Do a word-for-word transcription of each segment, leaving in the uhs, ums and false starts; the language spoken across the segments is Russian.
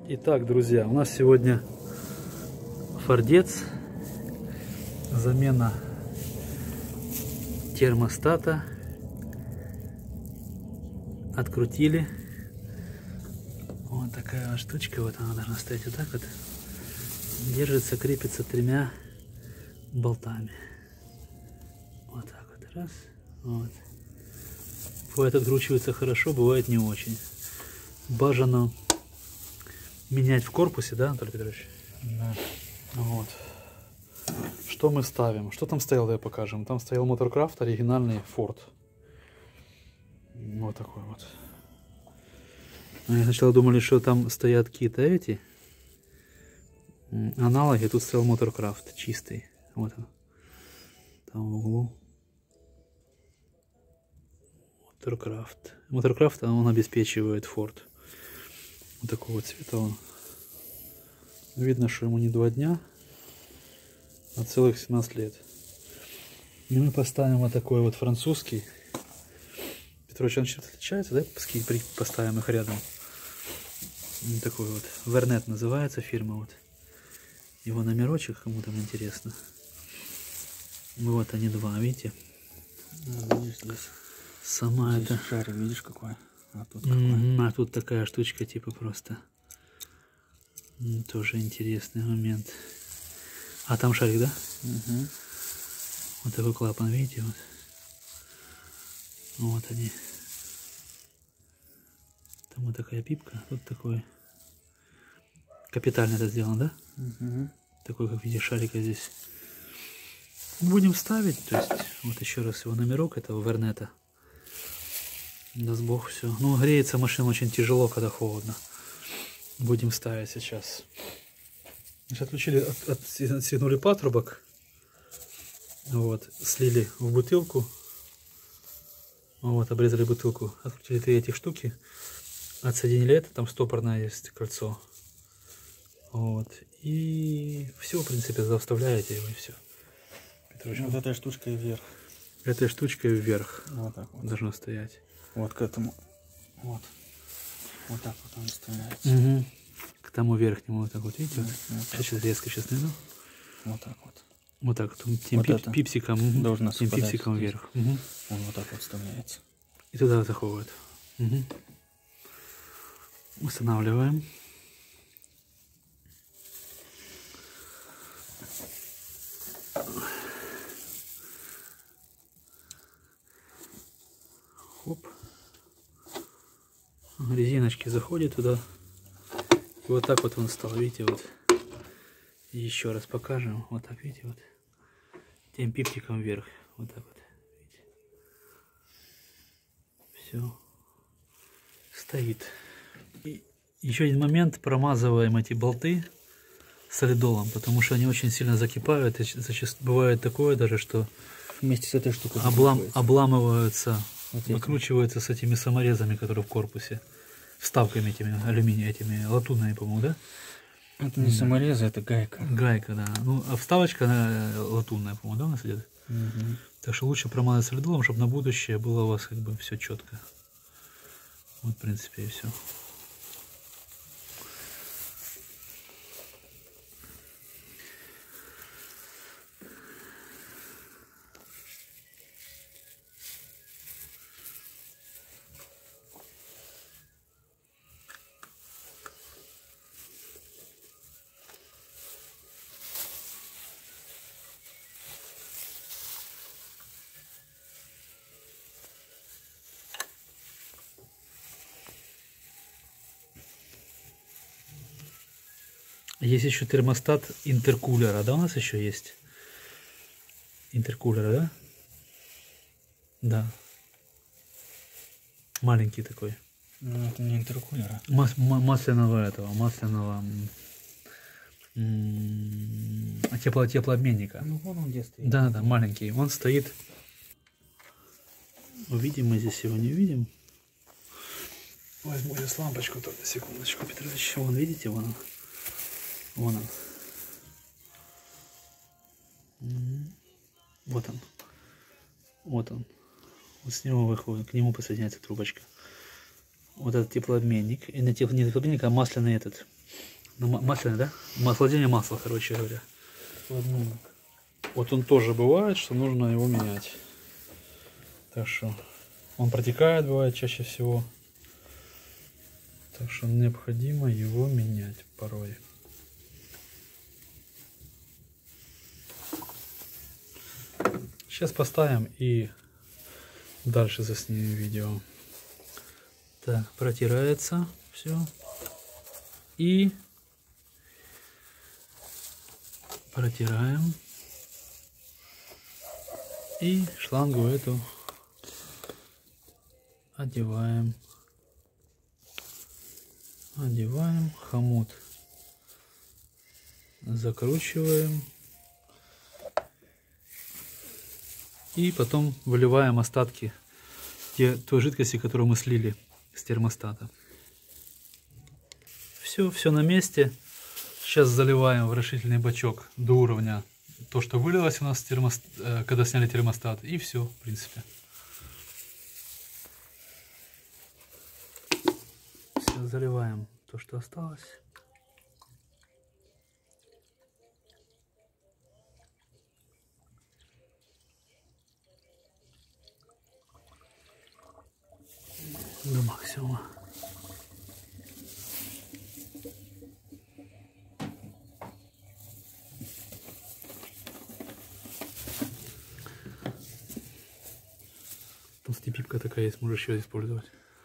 Итак, друзья, у нас сегодня фордец, замена термостата, открутили. Вот такая вот штучка, вот она должна стоять вот так вот, держится, крепится тремя болтами. Вот так вот, раз, вот. Бывает откручивается хорошо, бывает не очень. Бажано менять в корпусе, да, Анатолий Петрович? Да. Вот. Что мы ставим? Что там стояло, давай покажем. Там стоял Motorcraft, оригинальный Ford. Вот такой вот. Мы сначала думали, что там стоят какие-то эти аналоги. Тут стоял Motorcraft чистый. Вот он. Там в углу. Motorcraft. Motorcraft, он обеспечивает Ford. Вот такого цвета он. Видно, что ему не два дня, а целых семнадцать лет. И мы поставим вот такой вот французский. Петрович, он чем-то отличается, да? Поставим их рядом. Вот такой вот. Вернет называется фирма. Вот. Его номерочек, кому там интересно. Вот они два, видите? А, видишь, здесь. Сама здесь это. Шарик, видишь какой? А тут Mm какой? А тут такая штучка, типа просто. Тоже интересный момент. А там шарик, да? Угу. Вот такой клапан, видите? Вот, вот они. Там вот такая пипка. Тут такой. Капитально это сделано, да? Угу. Такой, как в виде шарика здесь. Будем ставить. То есть, вот еще раз его номерок этого Вернета. Даст Бог, все. Ну, греется машина очень тяжело, когда холодно. Будем ставить сейчас. Значит, отключили, от, от, отстегнули патрубок. Вот, слили в бутылку. Вот, обрезали бутылку. Открутили три этих штуки. Отсоединили это, там стопорное есть кольцо. Вот. И все, в принципе, вставляете его и все. Петрович, вот этой штучкой вверх. Этой штучкой вверх. Вот так вот. Должно стоять. Вот к этому. Вот. Вот так вот он вставляется. Угу. К тому верхнему, вот так вот, видите? Вот, вот сейчас, сейчас резко сейчас найду. Вот так вот. Вот так вот. Тем вот пип, пипсиком. Должно тем пипсиком здесь. вверх. Угу. Он вот так вот вставляется. И туда заходит. Угу. Устанавливаем. Хоп. Резиночки заходят туда. И вот так вот он стал, видите, вот. И еще раз покажем. Вот так, видите, вот. Тем пиптиком вверх. Вот так вот. Видите? Все. Стоит. И еще один момент. Промазываем эти болты солидолом, потому что они очень сильно закипают. И зачастую бывает такое даже, что вместе с этой штукой облам, обламываются, вот выкручиваются с этими саморезами, которые в корпусе. Вставками этими, алюминия, этими, латунные, по-моему, да? Это не саморезы, это гайка. Гайка, да. Ну, а вставочка она латунная, по-моему, да, у нас идет? Угу. Так что лучше промазать солидолом, чтобы на будущее было у вас как бы все четко. Вот, в принципе, и все. Есть еще термостат интеркулера, да, у нас еще есть? Интеркулера, да? Да. Маленький такой. Ну, это не интеркулера. Мас масляного этого, масляного тепло теплообменника. Ну, вон он где стоит. Да, да, маленький. Он стоит. Увидим мы здесь его, не увидим. Возьму сейчас лампочку, только секундочку, Петрович. Вон, видите, вон он. Вон он. Вот он. Вот он. Вот с него выходит, к нему подсоединяется трубочка. Вот этот теплообменник. И на тепло, не теплообменник, а масляный этот. На масляное, да? Охлаждение масла, короче говоря. Ладно. Вот он тоже бывает, что нужно его менять. Так что он протекает, бывает чаще всего. Так что необходимо его менять порой. Сейчас поставим и дальше заснимем видео. Так, протирается все. И протираем. И шлангу эту одеваем. Одеваем. Хомут закручиваем. И потом выливаем остатки те, той жидкости, которую мы слили с термостата. Все, все на месте. Сейчас заливаем в расширительный бачок до уровня то, что вылилось у нас, термост... когда сняли термостат. И все, в принципе. Все, заливаем то, что осталось. До максимума. Там степипка такая есть, можешь еще использовать.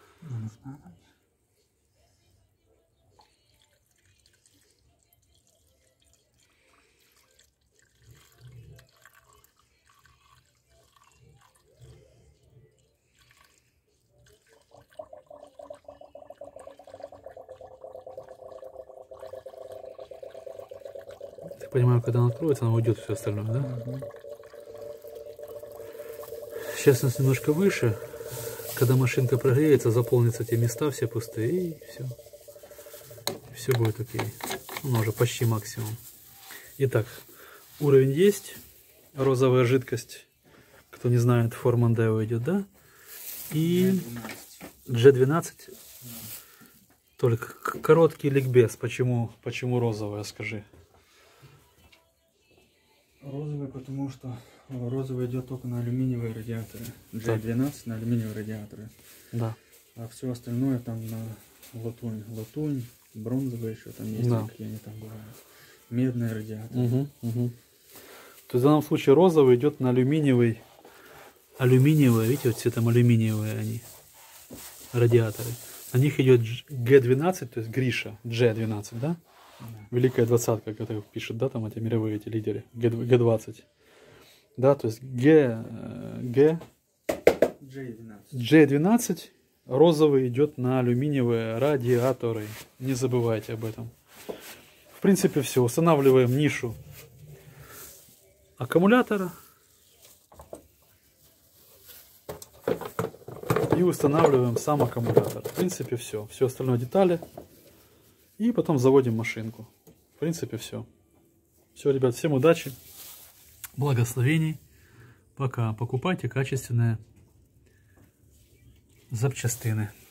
Я понимаю, когда она откроется, она уйдет все остальное, да? Угу. Сейчас у нас немножко выше. Когда машинка прогреется, заполнятся те места все пустые, и все. Все будет окей. Ну, уже почти максимум. Итак, уровень есть. Розовая жидкость. Кто не знает, Формандео идет, да? И джи двенадцать. Только короткий ликбез. Почему, почему розовая, скажи? Розовый, потому что розовый идет только на алюминиевые радиаторы. джи двенадцать на алюминиевые радиаторы. Да. А все остальное там на латунь. Латунь, бронзовые еще там есть, Да. какие они там бывают. Медные радиаторы. Угу, угу. То есть в данном случае розовый идет на алюминиевый. Алюминиевые, видите, вот цветом алюминиевые они. Радиаторы. На них идет джи двенадцать, то есть Гриша, джи двенадцать, да? Да. Великая двадцатка, как это пишут, да, там эти мировые эти лидеры. джи двадцать. Да, то есть Г, Г, джи двенадцать розовый идет на алюминиевые радиаторы. Не забывайте об этом. В принципе, все. Устанавливаем нишу аккумулятора. И устанавливаем сам аккумулятор. В принципе, все. Все остальное детали. И потом заводим машинку. В принципе, все. Все, ребят, всем удачи. Благословений. Пока. Покупайте качественные запчастины.